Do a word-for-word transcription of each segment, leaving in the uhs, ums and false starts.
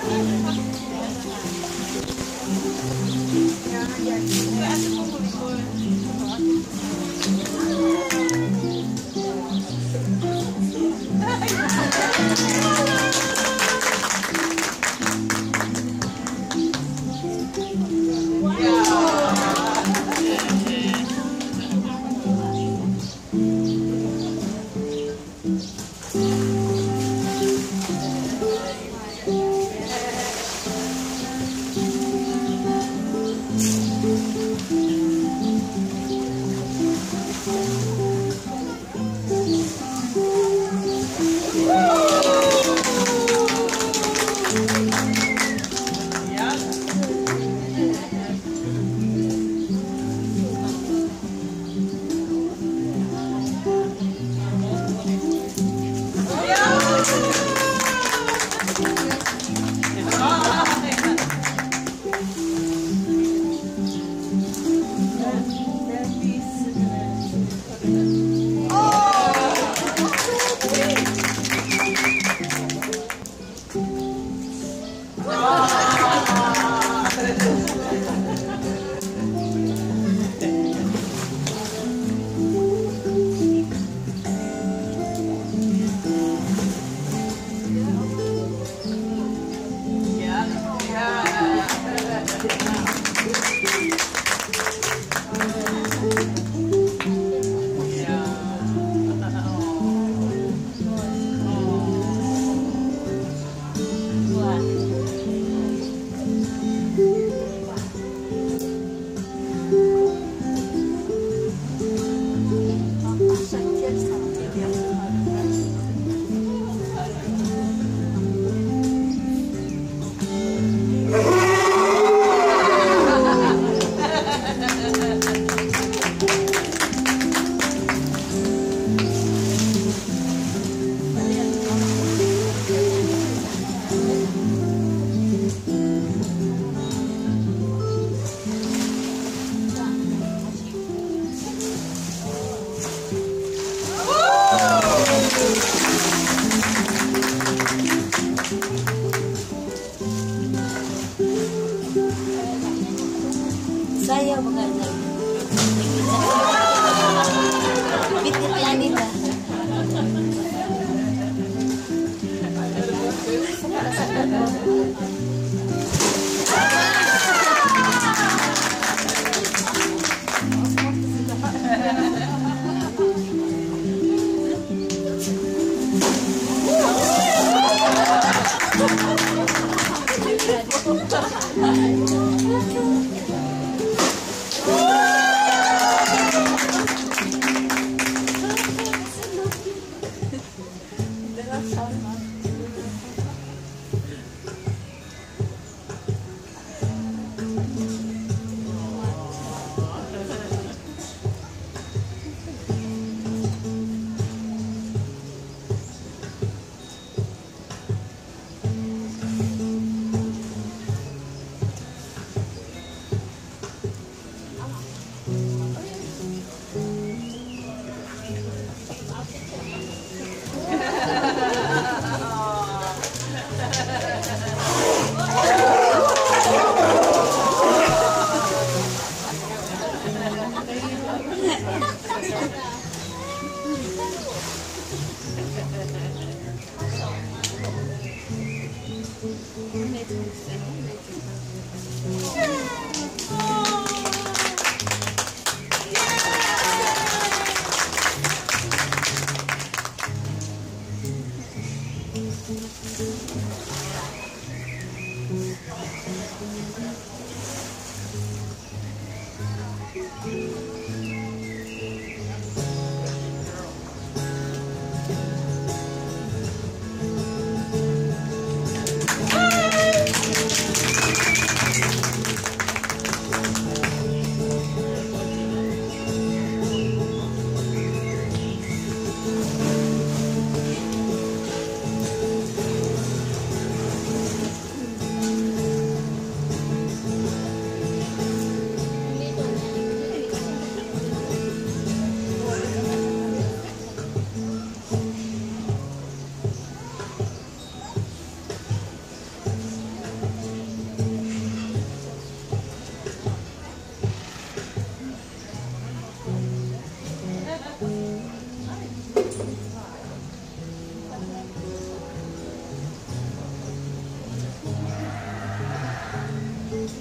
Saya bukan bitin lagi ba?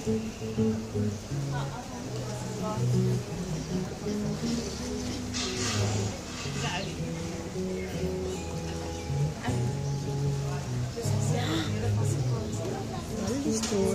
Veldig stor.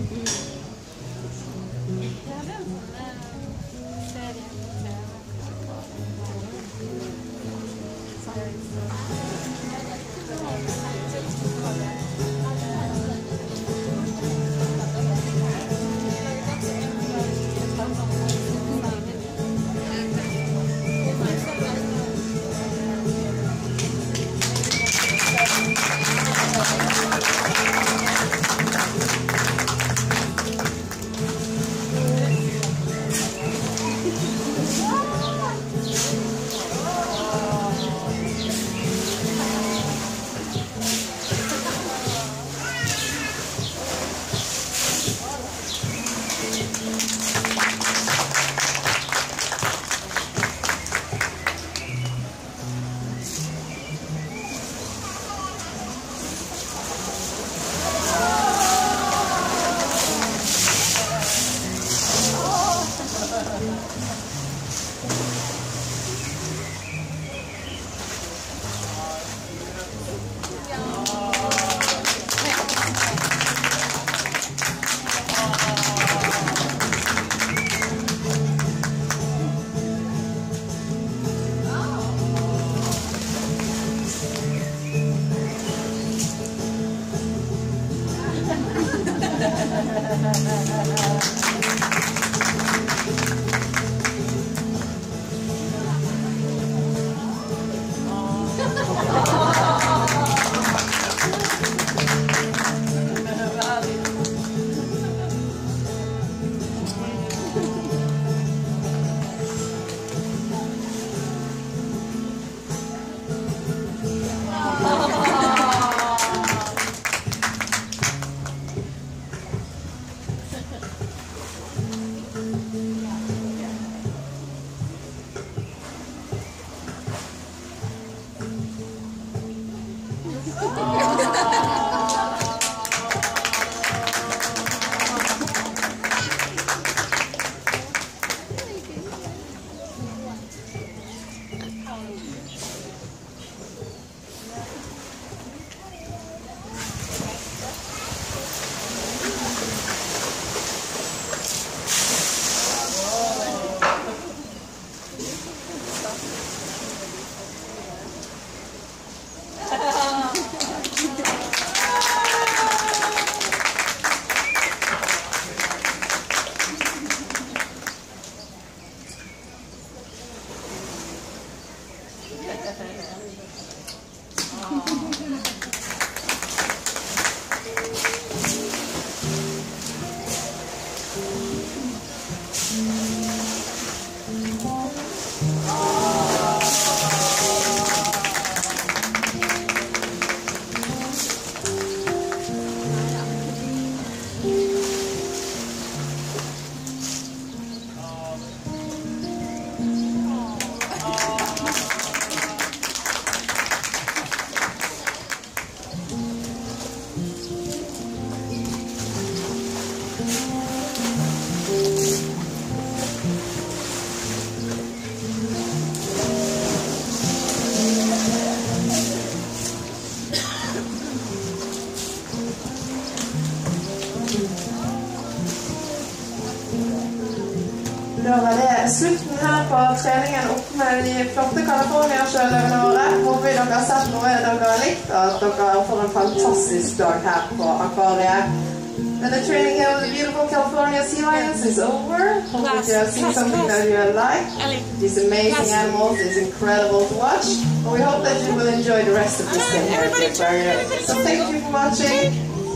Da var det slutten her på treningen opp med de flotte California-sjøløvene våre. Håper vi dere har sett noe dere har likt, og at dere får en fantastisk dag her på Akvariet. And the training of the beautiful California sea lions is over. Hope that you have seen something that you have liked. These amazing animals is incredible to watch. And we hope that you will enjoy the rest of the stay here at the Akvariet. So thank you for watching.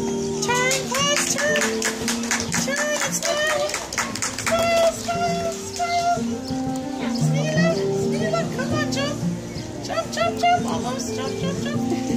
Turn, pause, turn. Turn, smile. Smile, smile, smile. Yeah, smile, smile. Come on, jump. Jump, jump, jump. Almost, jump, jump, jump.